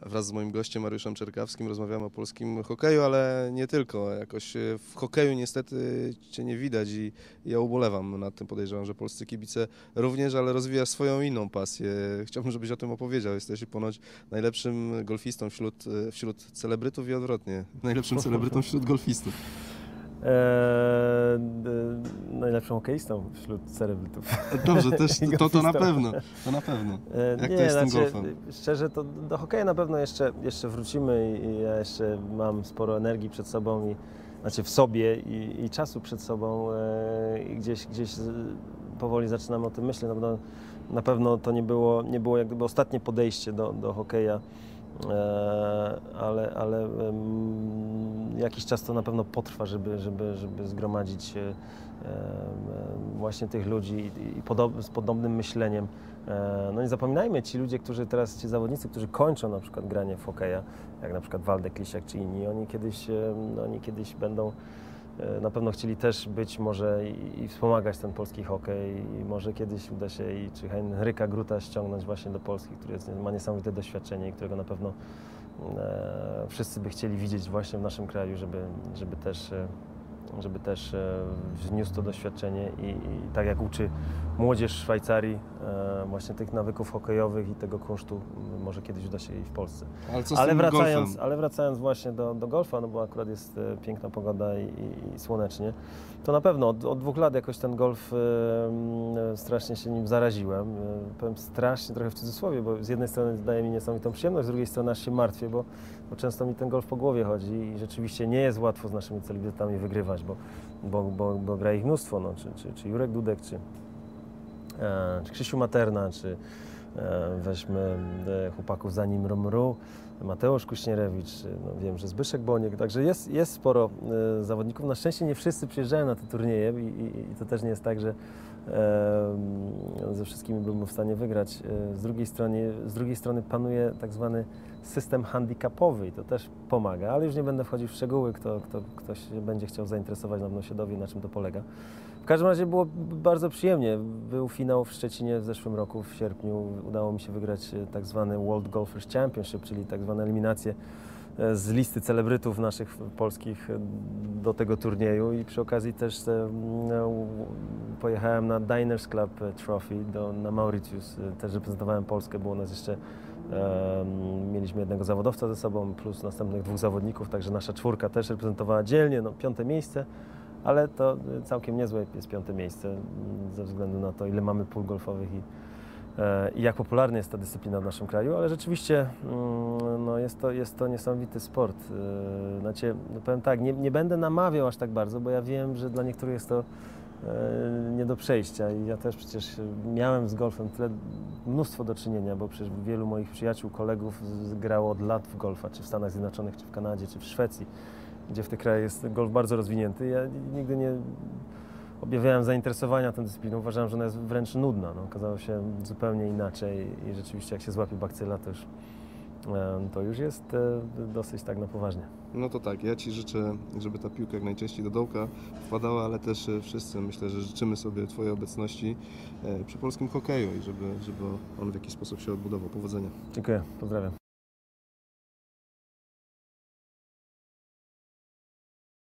Wraz z moim gościem Mariuszem Czerkawskim rozmawiamy o polskim hokeju, ale nie tylko. Jakoś w hokeju niestety Cię nie widać i ja ubolewam nad tym. Podejrzewam, że polscy kibice również, ale rozwijasz swoją inną pasję. Chciałbym, żebyś o tym opowiedział. Jesteś ponoć najlepszym golfistą wśród celebrytów i odwrotnie. Najlepszym celebrytą wśród golfistów. Najlepszym hokeistą wśród celebrytów. Dobrze, też to na pewno. To na pewno. Jak Nie, to jest z tym golfem? Szczerze, to do hokeja na pewno jeszcze wrócimy i ja jeszcze mam sporo energii przed sobą, w sobie i czasu przed sobą i gdzieś powoli zaczynam o tym myśleć. Na pewno to nie było jak gdyby ostatnie podejście do hokeja, ale jakiś czas to na pewno potrwa, żeby zgromadzić właśnie tych ludzi z podobnym myśleniem. No nie zapominajmy, ci zawodnicy, którzy kończą na przykład granie w hokeja, jak na przykład Waldek Lisiak czy inni, oni kiedyś będą na pewno chcieli też być może i wspomagać ten polski hokej i może kiedyś uda się czy Henryka Gruta ściągnąć właśnie do Polski, który ma niesamowite doświadczenie i którego na pewno wszyscy by chcieli widzieć właśnie w naszym kraju, żeby też wniósł to doświadczenie i tak jak uczy młodzież Szwajcarii właśnie tych nawyków hokejowych i tego kunsztu, może kiedyś uda się i w Polsce. Ale wracając właśnie do golfa, no bo akurat jest piękna pogoda i słonecznie, to na pewno od 2 lat jakoś ten golf strasznie się nim zaraziłem. Powiem strasznie trochę w cudzysłowie, bo z jednej strony daje mi niesamowitą przyjemność, z drugiej strony aż się martwię, bo często mi ten golf po głowie chodzi i rzeczywiście nie jest łatwo z naszymi celebrytami wygrywać, bo gra ich mnóstwo, no, czy Jurek Dudek, czy Krzysiu Materna, czy weźmy chłopaków za nim Romru, Mateusz Kuśnierewicz, no wiem, że Zbyszek Boniek, także jest sporo zawodników. Na szczęście nie wszyscy przyjeżdżają na te turnieje i to też nie jest tak, że ze wszystkimi byłbym w stanie wygrać. Z drugiej strony panuje tak zwany system handicapowy i to też pomaga, ale już nie będę wchodził w szczegóły, ktoś będzie chciał zainteresować, na pewno się dowie, na czym to polega. W każdym razie było bardzo przyjemnie. Był finał w Szczecinie w zeszłym roku, w sierpniu. Udało mi się wygrać tak zwany World Golfers Championship, czyli tak zwane eliminacje z listy celebrytów naszych polskich do tego turnieju i przy okazji też pojechałem na Diners Club Trophy na Mauritius. Też reprezentowałem Polskę, było nas jeszcze, mieliśmy jednego zawodowca ze sobą plus następnych 2 zawodników, także nasza 4 też reprezentowała dzielnie, 5. miejsce. Ale to całkiem niezłe jest 5. miejsce ze względu na to, ile mamy pól golfowych i jak popularna jest ta dyscyplina w naszym kraju, ale rzeczywiście no jest to niesamowity sport. Powiem tak, nie będę namawiał aż tak bardzo, bo ja wiem, że dla niektórych jest to nie do przejścia i ja też przecież miałem z golfem mnóstwo do czynienia, bo przecież wielu moich przyjaciół, kolegów grało od lat w golfa, czy w Stanach Zjednoczonych, czy w Kanadzie, czy w Szwecji, gdzie w tych krajach jest golf bardzo rozwinięty. Ja nigdy nie objawiałem zainteresowania tą dyscypliną, uważałem, że ona jest wręcz nudna. Okazało się zupełnie inaczej i rzeczywiście jak się złapie bakcyla, to już jest dosyć tak na poważnie. No to tak, ja Ci życzę, żeby ta piłka jak najczęściej do dołka wpadała, ale też wszyscy myślę, że życzymy sobie Twojej obecności przy polskim hokeju i żeby on w jakiś sposób się odbudował. Powodzenia. Dziękuję, pozdrawiam.